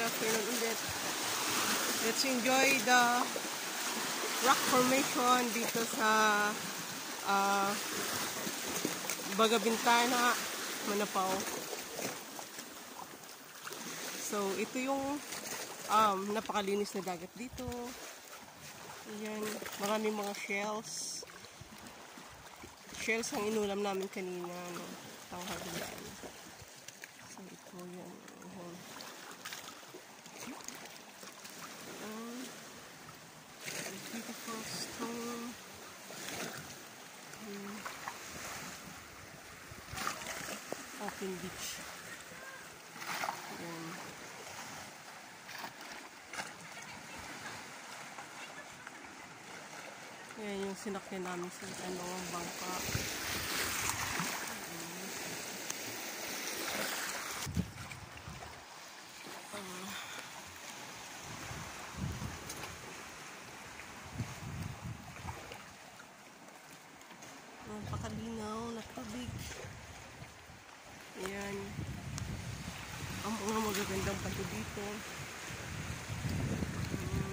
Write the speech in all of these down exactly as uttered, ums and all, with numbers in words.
afternoon ulit. Let's enjoy the rock formation dito sa uh, Bagabintana, Manapao. So, ito yung um, napakalinis na dagat dito. Ayan, maraming mga shells. Shells ang inulam namin kanina, no? Tanghalian. So, ito yan. Ayan. Um, beautiful stone. Um, open beach. Ayan. Ayan yung sinakyan namin sa ano, bangka. Uh, Napakalinaw na tubig. Ayan. Ang mga magagandang bato dito. Um,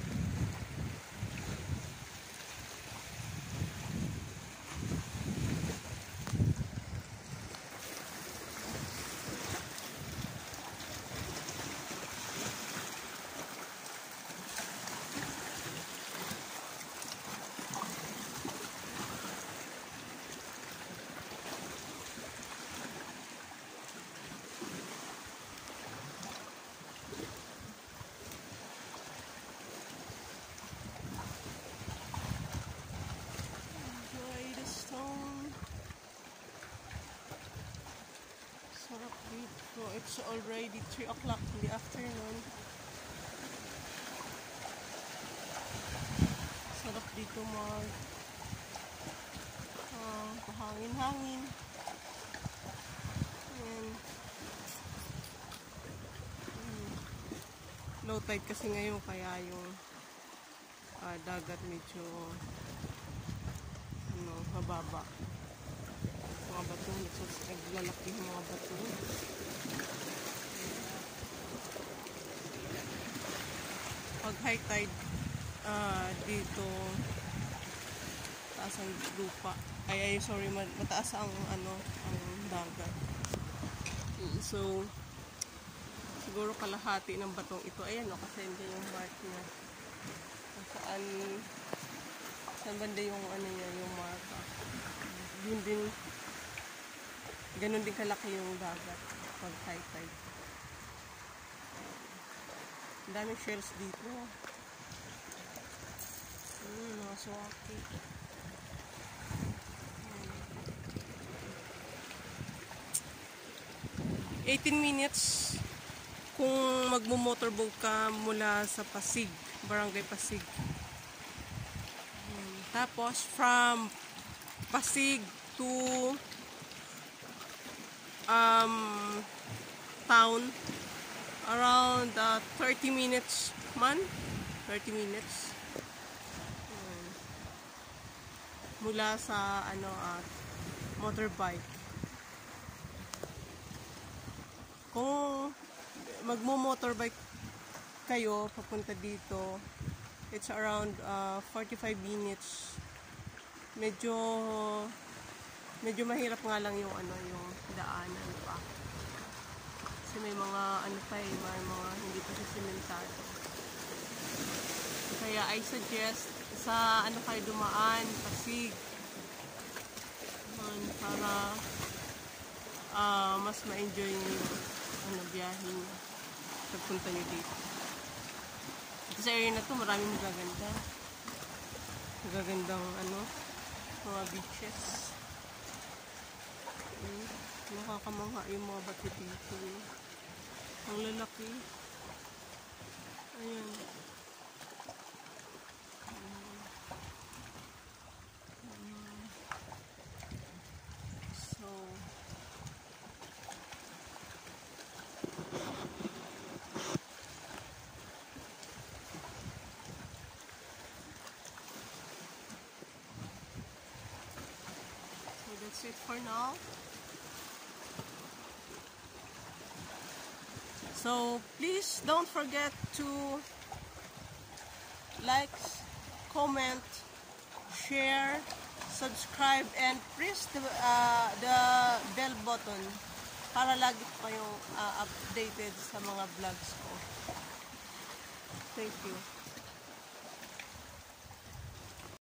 Sarap dito. It's already three o'clock in the afternoon. Sarap dito mag uh, hangin-hangin. Ayan. Hmm. Low tide kasi ngayon kaya yung uh, dagat medyo ano, mababa. Mga bato, naglalaki yung mga bato. Pag high tide uh, dito, taas ang lupa. Ay, ay, sorry, mataas ang ano, ang dagat. So, siguro kalahati ng batong ito. Ayan, no, kasi hindi yung mark niya. Saan, saan banda yung ano niya, yung marka. Yun din, ganun din kalaki yung dagat pag high tide. Ang daming shells dito. Hmm, mga swaki. eighteen minutes kung magmo-motorboat ka mula sa Pasig, Barangay Pasig. Hmm, tapos from Pasig to um, town around uh, thirty minutes man thirty minutes um, mula sa ano uh, motorbike. Kung magmo-motorbike kayo papunta dito, it's around uh, forty-five minutes. Medyo medyo mahirap nga lang yung ano, yung daanan pa. Kasi may mga ano pa eh, may mga hindi pa simentado. Kaya I suggest sa ano kayo dumaan, Pasig. Man, para uh, mas ma-enjoy nyo yung ano, biyahe nyo. Pagpunta nyo dito. Ito sa area na to, maraming magaganda. Magagandang ano, mga beaches. Hmm, nakakamangha yung mga bato dito. Ang lalaki. Ayan. Hmm. Hmm. So, so that's it for now. So please don't forget to like, comment, share, subscribe, and press the, uh, the bell button para lagi po kayong uh, updated sa mga vlogs ko. Thank you.